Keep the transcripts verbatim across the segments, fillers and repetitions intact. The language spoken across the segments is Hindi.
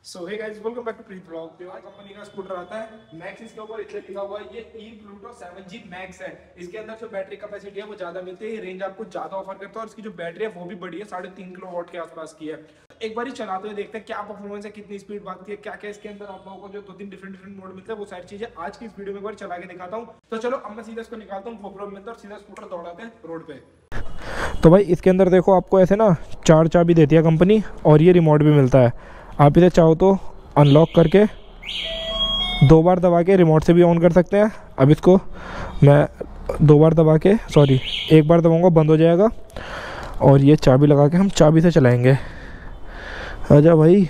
So hey guys welcome back to Preet blog. Pure company का स्कूटर आता है मैक्स, इसके ऊपर इसलिए लिखा हुआ है ये E Pluto seven G max है। इसके अंदर जो बैटरी कैपेसिटी है वो ज्यादा मिलती है, रेंज आपको ज्यादा ऑफर करता है और इसकी जो बैटरी है वो भी बड़ी है, साढ़े तीन किलो वॉट के आसपास की है। एक बार ही चलाते हुए देखते हैं क्या परफॉर्मेंस है, कितनी स्पीड भागती है, क्या क्या इसके अंदर आप लोगों को जो दो तीन डिफरेंट डिफरेंट मोड मिलते हैं वो सारी चीजें आज की इस वीडियो में एक बार चला के दिखाता हूँ। तो चलो अब मैं सीधा इसको निकालता हूँ गोप्रो में और सीधा स्कूटर दौड़ाते हैं रोड पे। तो भाई इसके अंदर देखो आपको ऐसे ना चार चाबी देती है कंपनी और ये रिमोट भी मिलता है। आप इसे चाहो तो अनलॉक करके दो बार दबा के रिमोट से भी ऑन कर सकते हैं। अब इसको मैं दो बार दबा के सॉरी एक बार दबाऊंगा बंद हो जाएगा और ये चाबी लगा के हम चाबी से चलाएंगे। आजा भाई।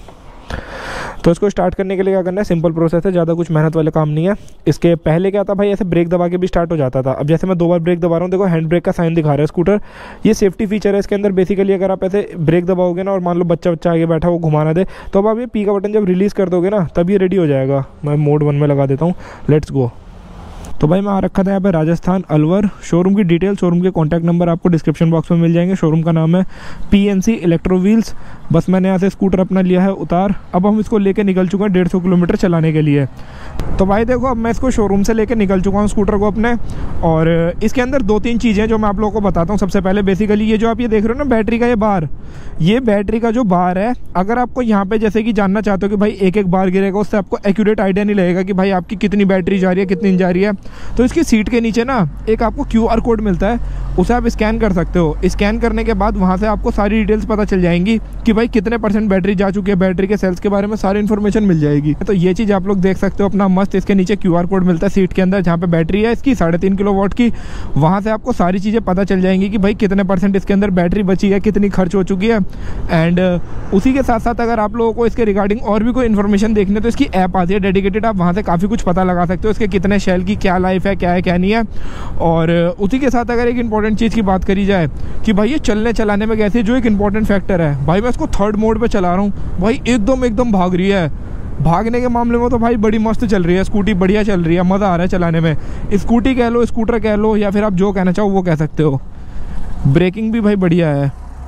तो इसको स्टार्ट करने के लिए क्या करना है, सिंपल प्रोसेस है, ज़्यादा कुछ मेहनत वाले काम नहीं है। इसके पहले क्या था भाई, ऐसे ब्रेक दबा के भी स्टार्ट हो जाता था। अब जैसे मैं दो बार ब्रेक दबा रहा हूँ, देखो हैंड ब्रेक का साइन दिखा रहा है स्कूटर। ये सेफ्टी फीचर है इसके अंदर। बेसिकली अगर आप ऐसे ब्रेक दबाओगे ना और मान लो बच्चा बच्चा आगे बैठा वो घुमाना दे, तो अब आप ये पी का बटन जब रिलीज़ कर दोगे ना तब ये रेडी हो जाएगा। मैं मोड वन में लगा देता हूँ, लेट्स गो। तो भाई मैं आ रखा था यहाँ पे राजस्थान अलवर। शोरूम की डिटेल, शोरूम के कॉन्टैक्ट नंबर आपको डिस्क्रिप्शन बॉक्स में मिल जाएंगे। शोरूम का नाम है P N C electro wheels. बस मैंने यहाँ से स्कूटर अपना लिया है उतार। अब हम इसको लेके निकल चुके हैं डेढ़ सौ किलोमीटर चलाने के लिए। तो भाई देखो अब मैं इसको शोरूम से लेके निकल चुका हूँ स्कूटर को अपने, और इसके अंदर दो तीन चीज़ें जो मैं आप लोगों को बताता हूँ। सबसे पहले बेसिकली ये जो आप ये देख रहे हो ना बैटरी का ये बार, ये बैटरी का जो बार है, अगर आपको यहाँ पे जैसे कि जानना चाहते हो कि भाई एक एक बार गिरेगा, उससे आपको एक्यूरेट आइडिया नहीं लगेगा कि भाई आपकी कितनी बैटरी जा रही है कितनी जा रही है। तो इसकी सीट के नीचे ना एक आपको क्यू आर कोड मिलता है, उसे आप स्कैन कर सकते हो। स्कैन करने के बाद वहाँ से आपको सारी डिटेल्स पता चल जाएंगी कि भाई कितने परसेंट बैटरी जा चुकी है, बैटरी के सेल्स के बारे में सारी इन्फॉर्मेशन मिल जाएगी। तो ये चीज़ आप लोग देख सकते हो अपना मस्त। इसके नीचे क्यू आर कोड मिलता है सीट के अंदर, जहाँ पे बैटरी है इसकी साढ़े तीन किलो वॉट की। वहाँ से आपको सारी चीज़ें पता चल जाएंगी कि भाई कितने परसेंट इसके अंदर बैटरी बची है, कितनी खर्च हो चुकी है। एंड उसी के साथ साथ अगर आप लोगों को इसके रिगार्डिंग और भी कोई इन्फॉर्मेशन देखनी है तो इसकी ऐप आती है डेडिकेटेड, आप वहाँ से काफ़ी कुछ पता लगा सकते हो। इसके कितने शेल की क्या लाइफ है, क्या है क्या नहीं है। और उसी के साथ अगर एक इंपॉर्टेंट चीज़ की बात करी जाए कि भाई ये चलने चलाने में कैसे, जो एक इंपॉर्टेंट फैक्टर है, भाई मैं इसको थर्ड मोड पे चला रहा हूँ, भाई एकदम एकदम भाग रही है। भागने के मामले में तो भाई बड़ी मस्त चल रही है स्कूटी, बढ़िया चल रही है, मज़ा आ रहा है चलाने में। स्कूटी कह लो, स्कूटर कह लो, या फिर आप जो कहना चाहो वो कह सकते हो। ब्रेकिंग भी भाई बढ़िया है।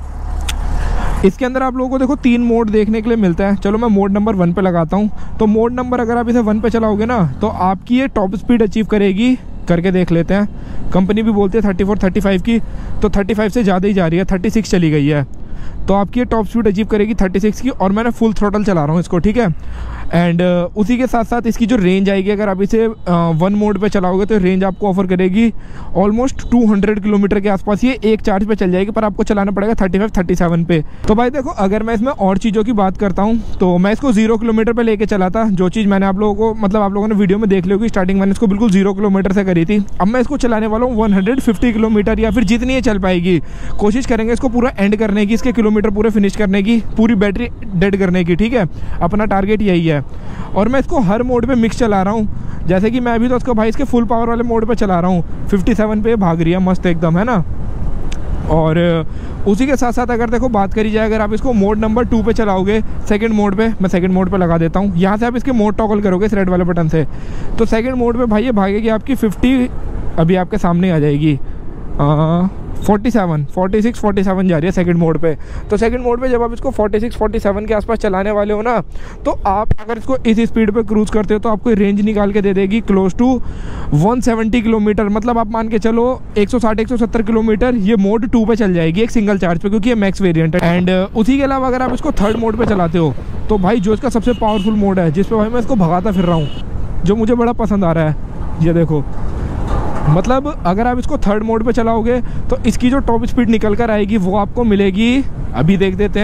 इसके अंदर आप लोगों को देखो तीन मोड देखने के लिए मिलता है। चलो मैं मोड नंबर वन पे लगाता हूँ। तो मोड नंबर अगर आप इसे वन पे चलाओगे ना तो आपकी ये टॉप स्पीड अचीव करेगी, करके देख लेते हैं। कंपनी भी बोलती है थर्टी फोर थर्टी फाइव की, तो थर्टी फाइव से ज़्यादा ही जा रही है, थर्टी सिक्स चली गई है। तो आपकी ये टॉप स्पीड अचीव करेगी थर्टी सिक्स की, और मैंने फुल थ्रोटल चला रहा हूँ इसको, ठीक है। एंड uh, उसी के साथ साथ इसकी जो रेंज आएगी, अगर आप इसे वन मोड पे चलाओगे तो रेंज आपको ऑफर करेगी ऑलमोस्ट टू हंड्रेड किलोमीटर के आसपास। ये एक चार्ज पे चल जाएगी, पर आपको चलाना पड़ेगा थर्टी फाइव थर्टी सेवन पे। तो भाई देखो अगर मैं इसमें और चीज़ों की बात करता हूँ तो मैं इसको जीरो किलोमीटर पे लेके चला था। जो चीज़ मैंने आप लोगों को मतलब आप लोगों ने वीडियो में देख ली होगी, स्टार्टिंग मैंने इसको बिल्कुल जीरो किलोमीटर से करी थी। अब मैं इसको चलाने वाला हूँ वन हंड्रेड फिफ्टी किलोमीटर, या फिर जितनी ये चल पाएगी। कोशिश करेंगे इसको पूरा एंड करने की, इसके किलोमीटर पूरे फिनिश करने की, पूरी बैटरी डेड करने की, ठीक है। अपना टारगेट यही है। और मैं इसको हर मोड पे मिक्स चला रहा हूँ। जैसे कि मैं अभी तो इसको भाई इसके फुल पावर वाले मोड पे चला रहा हूँ, फिफ्टी सेवन पे भाग रही है मस्त एकदम, है ना। और उसी के साथ साथ अगर देखो बात करी जाए, अगर आप इसको मोड नंबर टू पे चलाओगे, सेकंड मोड पे, मैं सेकंड मोड पे लगा देता हूँ। यहाँ से आप इसके मोड टॉगल करोगे इस रेड वाले बटन से, तो सेकंड मोड पे भाई ये भागेगी आपकी फिफ्टी, अभी आपके सामने आ जाएगी forty seven forty six forty seven जा रही है सेकंड मोड पे। तो सेकंड मोड पे जब आप इसको फोर्टी सिक्स फोर्टी सेवन के आसपास चलाने वाले हो ना, तो आप अगर इसको इस स्पीड पे क्रूज करते हो तो आपको रेंज निकाल के दे देगी close to one seventy kilometre. मतलब आप मान के चलो एक सौ साठ एक सौ सत्तर किलोमीटर ये मोड टू पे चल जाएगी एक सिंगल चार्ज पे, क्योंकि ये मैक्स वेरिएंट है। एंड उसी के अलावा अगर आप इसको थर्ड मोड पे चलाते हो तो भाई जो इसका सबसे पावरफुल मोड है, जिसपे भाई मैं इसको भगाता फिर रहा हूँ, जो मुझे बड़ा पसंद आ रहा है, ये देखो। मतलब अगर आप इसको थर्ड मोड पे चलाओगे तो इसकी जो टॉप स्पीड निकल कर आएगी वो आपको मिलेगी, अभी देख देते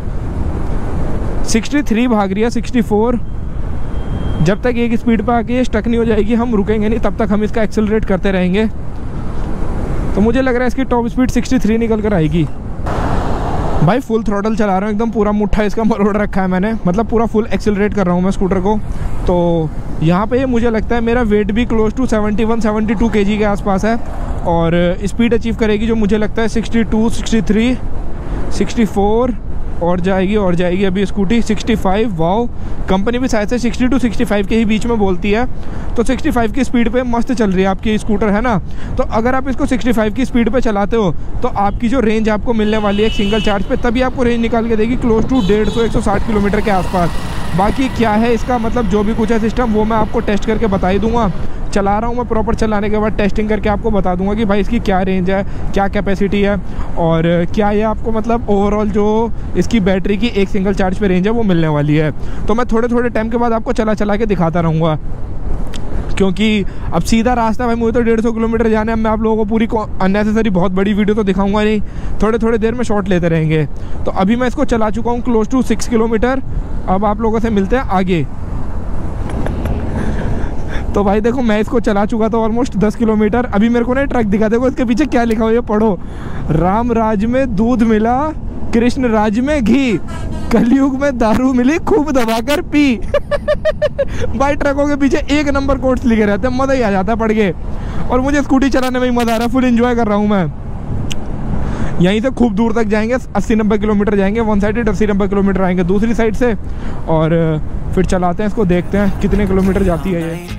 हैं, सिक्सटी थ्री भाग रही है, सिक्सटी फोर। जब तक एक स्पीड पे आके ये स्टक नहीं हो जाएगी हम रुकेंगे नहीं, तब तक हम इसका एक्सेलरेट करते रहेंगे। तो मुझे लग रहा है इसकी टॉप स्पीड सिक्सटी थ्री निकल कर आएगी। भाई फुल थ्रॉटल चला रहा हूँ, एकदम पूरा मुट्ठा इसका मरोड़ रखा है मैंने, मतलब पूरा फुल एक्सेलरेट कर रहा हूँ मैं स्कूटर को। तो यहाँ पे मुझे लगता है मेरा वेट भी close to seventy one seventy two KG के आसपास है, और स्पीड अचीव करेगी जो मुझे लगता है sixty two sixty three sixty four और जाएगी और जाएगी अभी स्कूटी पैंसठ। वाओ, कंपनी भी शायद से साठ टू पैंसठ के ही बीच में बोलती है, तो पैंसठ की स्पीड पे मस्त चल रही है आपकी स्कूटर, है ना। तो अगर आप इसको पैंसठ की स्पीड पे चलाते हो तो आपकी जो रेंज आपको मिलने वाली है एक सिंगल चार्ज पे, तभी आपको रेंज निकाल के देगी क्लोज टू डेढ़ सौ एक सौ साठ किलोमीटर के आसपास। बाकी क्या है इसका मतलब जो भी कुछ है सिस्टम, वो मैं आपको टेस्ट करके बता ही दूंगा। चला रहा हूँ मैं प्रॉपर, चलाने के बाद टेस्टिंग करके आपको बता दूंगा कि भाई इसकी क्या रेंज है, क्या कैपेसिटी है, और क्या ये आपको मतलब ओवरऑल जो इसकी बैटरी की एक सिंगल चार्ज पे रेंज है वो मिलने वाली है। तो मैं थोड़े थोड़े टाइम के बाद आपको चला चला के दिखाता रहूँगा, क्योंकि अब सीधा रास्ता भाई मुझे तो डेढ़ सौ किलोमीटर जाना है। मैं आप लोगों को पूरी अननेसेसरी बहुत बड़ी वीडियो तो दिखाऊंगा नहीं, थोड़े थोड़े देर में शॉर्ट लेते रहेंगे। तो अभी मैं इसको चला चुका हूँ क्लोज टू सिक्स किलोमीटर। अब आप लोगों से मिलते हैं आगे। तो भाई देखो मैं इसको चला चुका था ऑलमोस्ट दस किलोमीटर। अभी मेरे को ना ट्रक दिखा, देखो इसके पीछे क्या लिखा हुआ है, पढ़ो। राम राज में दूध मिला, कृष्ण राज में घी, कलयुग में दारू मिली, खूब दबाकर पी। भाई ट्रकों के पीछे एक नंबर कोट्स लिखे रहते हैं, मज़ा ही आ जाता है पढ़ के। और मुझे स्कूटी चलाने में ही मज़ा आ रहा है, फुल एंजॉय कर रहा हूँ मैं। यहीं से खूब दूर तक जाएंगे, अस्सी नब्बे किलोमीटर जाएंगे वन साइड, अस्सी नब्बे किलोमीटर आएंगे दूसरी साइड से, और फिर चलाते हैं इसको, देखते हैं कितने किलोमीटर जाती है ये।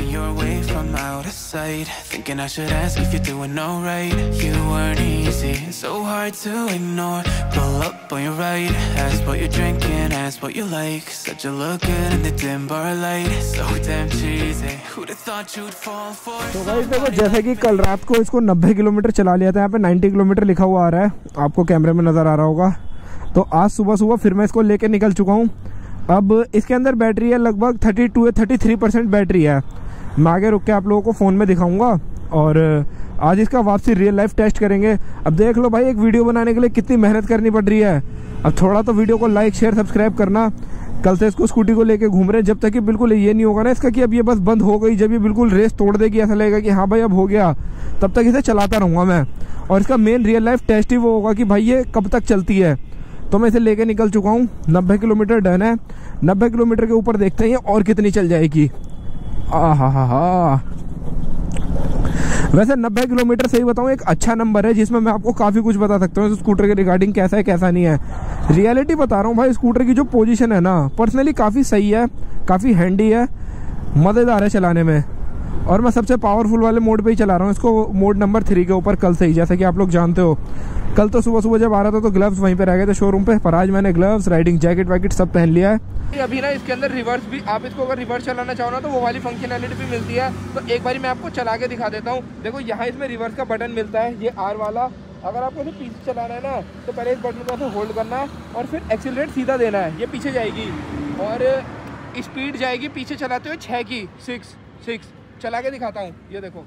sight, thinking I should ask if you're doing alright. You weren't easy, so hard to ignore. Pull up on your right, ask what you're drinking, ask what you like. Said you look good in the dim bar light, so damn cheesy. Who'd have thought you'd fall for? तो गाइस देखो, जैसे कि कल रात को इसको नब्बे किलोमीटर चला लिया था, यहाँ पे नब्बे किलोमीटर लिखा हुआ आ रहा है, आपको कैमरे में नज़र आ रहा होगा। तो आज सुबह सुबह फिर मैं इसको लेके निकल चुका हूँ। अब इसके अंदर बैटरी है लगभग थर्टी टू या थर्टी थ्री परसेंट बैटरी है। मैं आगे रुक के आप लोगों को फ़ोन में दिखाऊंगा, और आज इसका वापसी रियल लाइफ टेस्ट करेंगे। अब देख लो भाई, एक वीडियो बनाने के लिए कितनी मेहनत करनी पड़ रही है। अब थोड़ा तो वीडियो को लाइक शेयर सब्सक्राइब करना। कल से इसको स्कूटी को लेके घूम रहे हैं, जब तक कि बिल्कुल ये नहीं होगा ना इसका कि अब ये बस बंद हो गई, जब ये बिल्कुल रेस तोड़ देगी, ऐसा लगेगा कि हाँ भाई अब हो गया, तब तक इसे चलाता रहूँगा मैं। और इसका मेन रियल लाइफ टेस्ट ही वो होगा कि भाई ये कब तक चलती है। तो मैं इसे लेके निकल चुका हूँ, नब्बे किलोमीटर डन है। नब्बे किलोमीटर के ऊपर देखते हैं और कितनी चल जाएगी। आ हा हा हा वैसे नब्बे किलोमीटर सही बताऊँ एक अच्छा नंबर है, जिसमें मैं आपको काफ़ी कुछ बता सकता हूँ स्कूटर के रिगार्डिंग, कैसा है कैसा नहीं है। रियलिटी बता रहा हूँ भाई, स्कूटर की जो पोजीशन है ना पर्सनली काफ़ी सही है, काफ़ी हैंडी है, मज़ेदार है चलाने में। और मैं सबसे पावरफुल वाले मोड पे ही चला रहा हूँ इसको, मोड नंबर थ्री के ऊपर कल से ही, जैसा कि आप लोग जानते हो। कल तो सुबह सुबह जब आ रहा था तो ग्लव्स वहीं पे रह गए थे शोरूम पे, पर आज मैंने ग्लव्स, राइडिंग जैकेट वैकेट सब पहन लिया है। अभी ना इसके अंदर रिवर्स भी, आप इसको अगर रिवर्स चलाना चाहो ना तो वो वाली फंक्शनैलिटी भी मिलती है। तो एक बार मैं आपको चला के दिखा देता हूँ। देखो यहाँ इसमें रिवर्स का बटन मिलता है, ये आर वाला। अगर आपको इसे पीछे चलाना है ना तो पहले इस बटन को ऐसे होल्ड करना है और फिर एक्सीलरेट सीधा देना है, ये पीछे जाएगी और स्पीड जाएगी पीछे चलाते हुए छः की, सिक्स सिक्स चला के दिखाता हूँ, ये देखो।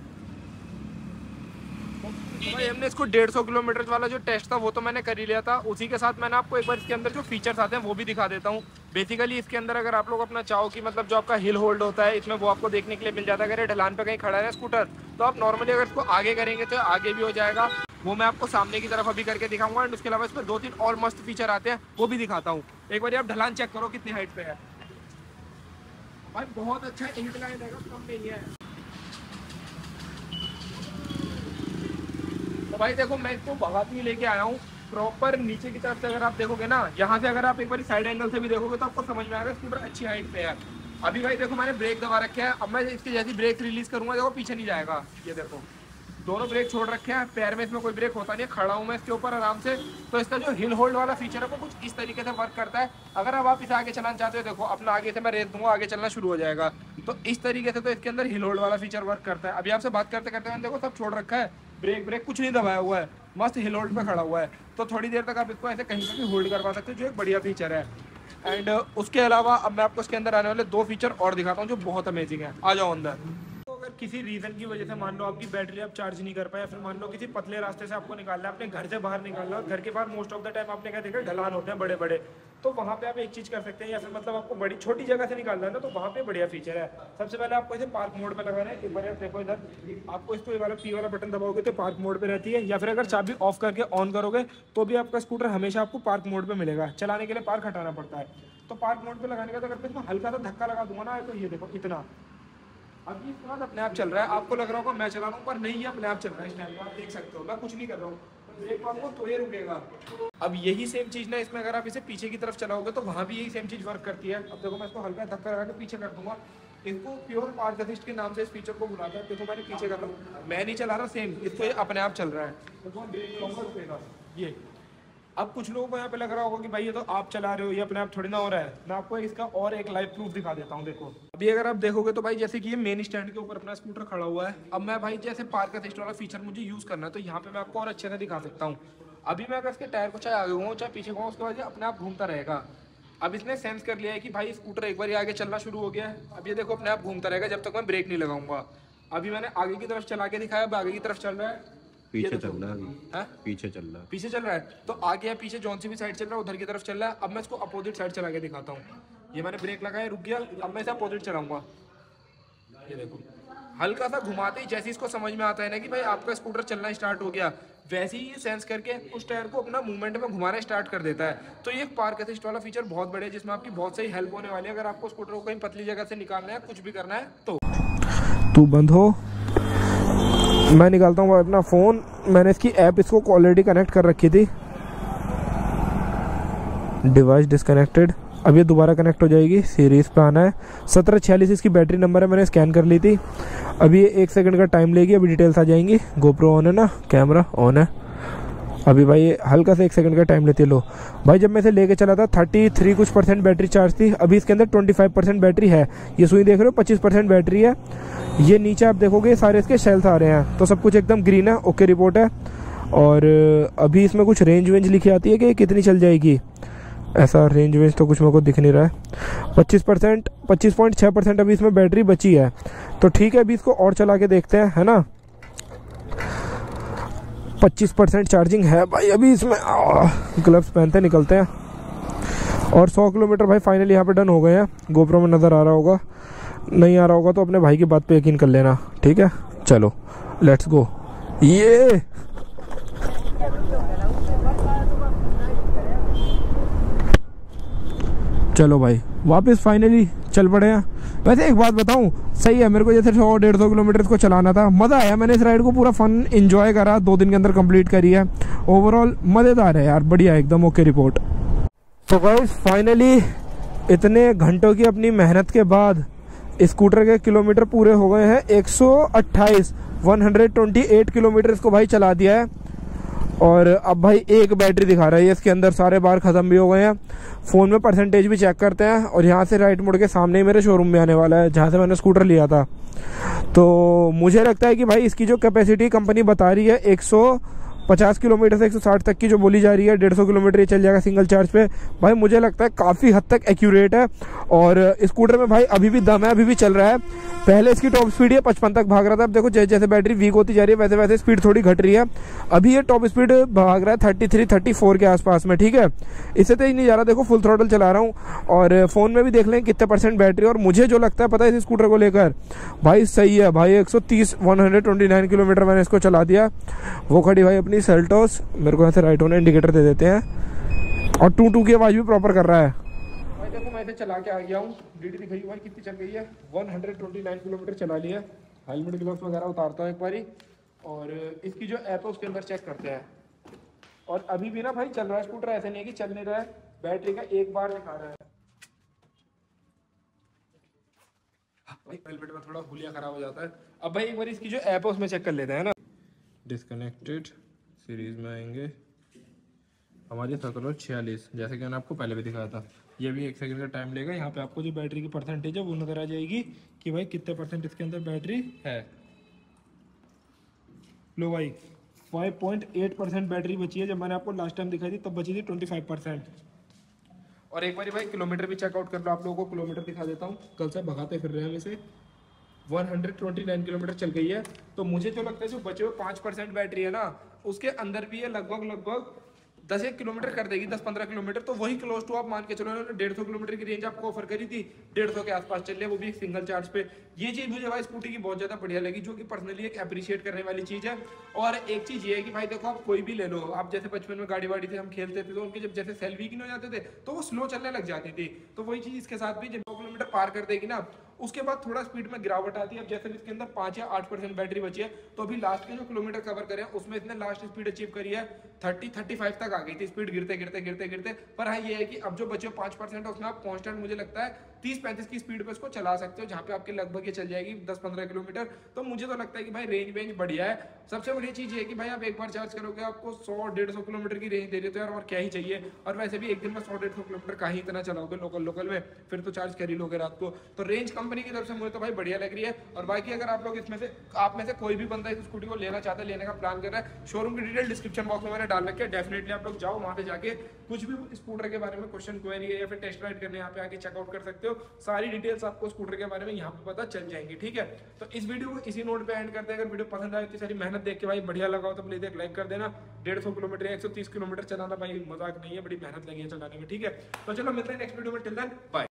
तो भाई हमने इसको डेढ़ सौ किलोमीटर वाला जो टेस्ट था वो तो मैंने कर ही लिया था। उसी के साथ मैंने आपको एक बार इसके अंदर जो फीचर्स आते हैं वो भी दिखा देता हूँ। बेसिकली इसके अंदर अगर आप लोग अपना चाहो कि मतलब जो आपका हिल होल्ड होता है इसमें वो आपको देखने के लिए मिल जाता है। अगर ये ढलान पे कहीं खड़ा है स्कूटर तो आप नॉर्मली अगर इसको आगे करेंगे तो आगे भी हो जाएगा, वो मैं आपको सामने की तरफ अभी करके दिखाऊंगा। एंड उसके अलावा इसमें दो तीन और मस्त फीचर आते हैं वो भी दिखाता हूँ। एक बार आप ढलान चेक करो कितनी हाइट पे है भाई, बहुत अच्छा इंक्लाइन है, कम नहीं है। तो भाई देखो मैं इसको भगाती ही लेके आया हूँ प्रॉपर नीचे की तरफ से। अगर आप देखोगे ना यहाँ से, अगर आप एक बार साइड एंगल से भी देखोगे तो आपको समझ में आएगा स्कूटर अच्छी हाइट पे है। अभी भाई देखो मैंने ब्रेक दबा रखे हैं, अब मैं इसकी जैसी ब्रेक रिलीज करूंगा देखो पीछे नहीं जाएगा। ये देखो दोनों ब्रेक छोड़ रखे हैं, पैर में इसमें कोई ब्रेक होता नहीं है, खड़ा हूँ मैं इसके ऊपर आराम से। तो इसका जो हिल होल्ड वाला फीचर है वो कुछ इस तरीके से वर्क करता है। अगर अब आप इसे आगे चलाना चाहते हो, देखो अपना आगे से मैं रेस दूंगा, आगे चलना शुरू हो जाएगा। तो इस तरीके से तो इसके अंदर हिल होल्ड वाला फीचर वर्क करता है। अभी आपसे बात करते करते मैंने देखो सब छोड़ रखा है, ब्रेक ब्रेक कुछ नहीं दबाया हुआ है, मस्त हिल होल्ड पे खड़ा हुआ है। तो थोड़ी देर तक आप इसको ऐसे कहीं पर भी होल्ड करवा सकते हो, जो एक बढ़िया फीचर है। एंड उसके अलावा अब मैं आपको इसके अंदर आने वाले दो फीचर और दिखाता हूँ जो बहुत अमेजिंग है। आ जाओ अंदर। तो अगर किसी रीजन की वजह से मान लो आपकी बैटरी आप चार्ज नहीं कर पाए, या फिर मान लो किसी पतले रास्ते से आपको निकालना है, अपने घर से बाहर निकालना है, घर के बाहर मोस्ट ऑफ द टाइम आपने क्या देखा ढलान होते हैं बड़े बड़े, तो वहाँ पे आप एक चीज़ कर सकते हैं। या फिर मतलब आपको बड़ी छोटी जगह से निकालना है ना तो वहाँ पे बढ़िया फीचर है। सबसे पहले आपको इसे पार्क मोड पे लगाना है। एक बार देखो इधर, आपको इसको ये वाला पी वाला बटन दबाओगे तो पार्क मोड पे रहती है, या फिर अगर चाबी ऑफ करके ऑन करोगे तो भी आपका स्कूटर हमेशा आपको पार्क मोड पे मिलेगा। चलाने के लिए पार्क हटाना पड़ता है। तो पार्क मोड पे लगाने का तो अगर मैं इसमें हल्का सा धक्का लगा दूंगा ना, तो ये देखो इतना, अब ये अपने आप चल रहा है। आपको लग रहा होगा मैं चला रहा हूँ, पर नहीं, ये अपने आप चल रहा है। इस टाइम आप देख सकते हो मैं कुछ नहीं कर रहा हूँ, ब्रेक मारूंगा तो ये रुकेगा। अब यही सेम चीज ना इसमें अगर आप इसे पीछे की तरफ चलाओगे तो वहाँ भी यही सेम चीज वर्क करती है। अब देखो मैं इसको हल्का धक्का लगा के पीछे कर दूंगा, इसको प्योर पार्क असिस्ट के नाम से इस फीचर को बुलाता है। देखो मैंने पीछे कर रहा हूँ, मैं नहीं चला रहा, सेम इसको ये अपने आप चल रहा है। देखो ब्रेक लूंगा रुकेगा ये। अब कुछ लोगों को यहाँ पे लग रहा होगा कि भाई ये तो आप चला रहे हो, ये अपने आप थोड़ी ना हो रहा है। मैं आपको इसका और एक लाइव प्रूफ दिखा देता हूँ। देखो अभी अगर आप देखोगे तो भाई जैसे कि ये मेन स्टैंड के ऊपर अपना स्कूटर खड़ा हुआ है। अब मैं भाई जैसे पार्क असिस्ट वाला फीचर मुझे यूज़ करना है तो यहाँ पे मैं आपको और अच्छे से दिखा सकता हूँ। अभी मैं अगर इसके टायर को चाहे आगे घूमूँ चाहे पीछे घूमूँ, उसके बाद ये अपने आप घूमता रहेगा। अब इसने सेंस कर लिया है कि भाई स्कूटर एक बार आगे चलना शुरू हो गया है। अब ये देखो अपने आप घूमता रहेगा जब तक मैं ब्रेक नहीं लगाऊंगा। अभी मैंने आगे की तरफ चला के दिखाया, अब आगे की तरफ चल रहा है, पीछे चल रहा है, पीछे चल रहा है, पीछे चल रहा है। तो आगे या पीछे जौन सी भी साइड चल रहा है उधर की तरफ चल रहा है। अब मैं इसको अपोजिट साइड चला के दिखाता हूँ। ये मैंने ब्रेक लगाया, रुक गया, अब मैं इसे अपोजिट चलाऊंगा। ये देखो हल्का सा घुमाते ही जैसे इसको समझ में आता है ना कि भाई आपका स्कूटर चलना स्टार्ट हो गया, वैसे ही ये सेंस करके उस टायर को अपना मूवमेंट में घुमाना स्टार्ट कर देता है। तो ये पार्क असिस्ट वाला फीचर बहुत बढ़िया है जिसमें आपकी बहुत सही हेल्प होने वाली है अगर आपको स्कूटर को कहीं पतली जगह से निकालना है, कुछ भी करना है तो। तू बंद हो, मैं निकालता हूँ अपना फ़ोन। मैंने इसकी ऐप इसको ऑलरेडी कनेक्ट कर रखी थी। डिवाइस डिसकनेक्टेड, अब ये दोबारा कनेक्ट हो जाएगी। सीरीज़ पे आना है, सत्रह छियालीस इसकी बैटरी नंबर है, मैंने स्कैन कर ली थी। अभी ये एक सेकंड का टाइम लेगी, अभी डिटेल्स आ जाएंगी। गोप्रो ऑन है ना, कैमरा ऑन है। अभी भाई ये हल्का सा एक सेकंड का टाइम लेती है। लो भाई जब मैं इसे लेके चला था थर्टी थ्री कुछ परसेंट बैटरी चार्ज थी, अभी इसके अंदर ट्वेंटी फाइव परसेंट बैटरी है। ये सुई देख रहे हो पच्चीस परसेंट बैटरी है। ये नीचे आप देखोगे सारे इसके शेल्स आ रहे हैं, तो सब कुछ एकदम ग्रीन है, ओके रिपोर्ट है। और अभी इसमें कुछ रेंज वेंज लिखी आती है कि कितनी चल जाएगी, ऐसा रेंज वेंज तो कुछ मेरे को दिख नहीं रहा है। पच्चीस परसेंट पच्चीस पॉइंट छः परसेंट अभी इसमें बैटरी बची है, तो ठीक है अभी इसको और चला के देखते हैं, है ना। पच्चीस परसेंट चार्जिंग है भाई अभी इसमें। ग्लव्स पहनते निकलते हैं। और सौ किलोमीटर भाई फाइनली यहाँ पे डन हो गए हैं। गोप्रो में नज़र आ रहा होगा, नहीं आ रहा होगा तो अपने भाई की बात पे यकीन कर लेना, ठीक है। चलो लेट्स गो। ये चलो भाई वापस फाइनली चल पड़े हैं। वैसे एक बात बताऊं, सही है, मेरे को जैसे सौ डेढ़ सौ किलोमीटर इसको चलाना था, मज़ा आया। मैंने इस राइड को पूरा फन एंजॉय करा, दो दिन के अंदर कंप्लीट करी है। ओवरऑल मज़ेदार है यार, बढ़िया एकदम ओके रिपोर्ट। तो गाइस फाइनली इतने घंटों की अपनी मेहनत के बाद स्कूटर के किलोमीटर पूरे हो गए हैं। एक सौ अट्ठाईस one hundred twenty eight kilometre इसको भाई चला दिया है। और अब भाई एक बैटरी दिखा रहा है इसके अंदर, सारे बार ख़त्म भी हो गए हैं। फ़ोन में परसेंटेज भी चेक करते हैं। और यहाँ से राइट मुड़ के सामने ही मेरे शोरूम में आने वाला है जहाँ से मैंने स्कूटर लिया था। तो मुझे लगता है कि भाई इसकी जो कैपेसिटी कंपनी बता रही है एक सौ पचास किलोमीटर से एक सौ साठ तक की जो बोली जा रही है, डेढ़ सौ किलोमीटर ये चल जाएगा सिंगल चार्ज पे। भाई मुझे लगता है काफ़ी हद तक एक्यूरेट है। और स्कूटर में भाई अभी भी दम है, अभी भी चल रहा है। पहले इसकी टॉप स्पीड ये पचपन तक भाग रहा था, अब देखो जैसे जैसे बैटरी वीक होती जा रही है वैसे वैसे स्पीड थोड़ी घट रही है। अभी ये टॉप स्पीड भाग रहा है थर्टी थ्री थर्टी फोर के आसपास में, ठीक है। इससे तेज नहीं जा रहा, देखो फुल थ्रॉटल चला रहा हूँ। और फ़ोन में भी देख लें कितने परसेंट बैटरी। और मुझे जो लगता है पता है इस स्कूटर को लेकर भाई सही है भाई। एक सौ तीस one hundred twenty nine kilometre मैंने इसको चला दिया। वो खड़ी भाई अपनी सेल्टोस, मेरे को ऐसे राइट होने इंडिकेटर दे देते हैं। और टू टू की आवाज़ भी प्रॉपर कर रहा है भाई। देखो मैं इसे चला के आ गया हूँ, डीडी दिखाई भाई कितनी चल गई है, one hundred twenty nine kilometre चला लिया। हेलमेट ग्लव्स वगैरह उतारता हूँ एक बारी, और इसकी जो ऐप है उसके अंदर चेक करते हैं। और अभी भी ना भाई चल रहा है स्कूटर, ऐसे नहीं है कि चल नहीं रहा है। बैटरी का एक बार दिखा रहा है भाई, हेलमेट में थोड़ा हुलिया खराब हो जाता है। अब भाई एक बार इसकी जो ऐप है उसमें चेक कर लेते हैं ना। डिसकनेक्टेड सीरीज में आएंगे हमारी सत्रह छियालीस, जैसे कि मैंने आपको पहले भी दिखाया था। ये भी एक सेकंड का टाइम लेगा। यहाँ पे आपको जो बैटरी की परसेंटेज है वो नजर आ जाएगी कि भाई कितने परसेंट इसके अंदर बैटरी है। लो भाई five point eight percent battery बची है, जब मैंने आपको लास्ट टाइम दिखाई थी तब बची थी ट्वेंटी फाइव परसेंट। और एक बार भाई किलोमीटर भी चेकआउट कर लो, आप लोगों को किलोमीटर दिखा देता हूँ। कल से भगाते फिर रहे हैं हम इसे। One hundred twenty nine kilometre चल गई है। तो मुझे जो लगता है जो बचे हुए पाँच परसेंट बैटरी है ना, उसके अंदर भी ये लगभग लगभग दस एक किलोमीटर कर देगी, दस पंद्रह किलोमीटर। तो वही क्लोज टू आप मान के चलो, इन्होंने डेढ़ सौ किलोमीटर की रेंज आपको ऑफर करी थी, डेढ़ सौ के आसपास चल रही है, वो भी एक सिंगल चार्ज पे। ये चीज़ मुझे भाई स्कूटी की बहुत ज़्यादा बढ़िया लगी, जो कि पर्सनली एक अप्रिशिएट करने वाली चीज़ है। और एक चीज़ ये है कि भाई देखो आप कोई भी ले लो, आप जैसे बचपन में गाड़ी वाड़ी से हम खेलते थे तो उनके जब जैसे सेल वीक नहीं हो जाते थे तो वो स्लो चलने लग जाती थी। तो वही चीज़ इसके साथ भी, जब दो किलोमीटर पार कर देगी ना उसके बाद थोड़ा स्पीड में गिरावट आती है। अब जैसे भी इसके अंदर पाँच या आठ परसेंट बैटरी बची है, तो अभी लास्ट के जो किलोमीटर कवर करें उसमें इसने लास्ट स्पीड अचीव करी है थर्टी थर्टी फाइव तक आ गई थी स्पीड, गिरते गिरते गिरते गिरते। पर हाँ ये है कि अब जो बचे पाँच परसेंट है उसमें आप कांस्टेंट मुझे लगता है तीस पैंतीस की स्पीड पे इसको चला सकते हो, जहाँ पे आपके लगभग ये चल जाएगी दस पंद्रह किलोमीटर। तो मुझे तो लगता है कि भाई रेंज वेंज बढ़िया है। सबसे बड़ी चीज़ ये है कि भाई आप एक बार चार्ज करोगे आपको सौ डेढ़ सौ किलोमीटर की रेंज दे रही, तो यार और क्या ही चाहिए। और वैसे भी एक दिन में सौ डेढ़ सौ किलोमीटर का ही इतना चलाओगे लोकल लोकल में, फिर तो चार्ज कर ही लोगे रात को। तो रेंज कंपनी की तरफ से मुझे तो भाई बढ़िया लग रही है। और बाकी अगर आप लोग इसमें से आप में से कोई भी बंदा इस स्कूटी को लेना चाहता है, लेने का प्लान कर रहा है, शोरूम की डिटेल डिस्क्रिप्शन बॉक्स में मैंने डाल रखी है। डेफिनेटली आप लोग जाओ वहाँ पे जाके कुछ भी स्कूटर के बारे में क्वेश्चन क्वेरी है या फिर टेस्ट राइड करने यहाँ पे आके चेकआउट कर सकते हो। सारी डिटेल्स आपको स्कूटर के बारे में यहाँ पे पता चल जाएंगी, ठीक है। तो इस वीडियो को इसी नोट पे एंड करते हैं। अगर वीडियो पसंद आए, इतनी सारी मेहनत देख के भाई बढ़िया लगा हो तो प्लीज एक लाइक कर देना। डेढ़ सौ किलोमीटर एक सौ तीस किलोमीटर चलाना भाई मजाक नहीं है, बड़ी मेहनत लगी है चलाने में, ठीक है। तो चलो मिलते हैं नेक्स्ट वीडियो में, टिल देन बाय।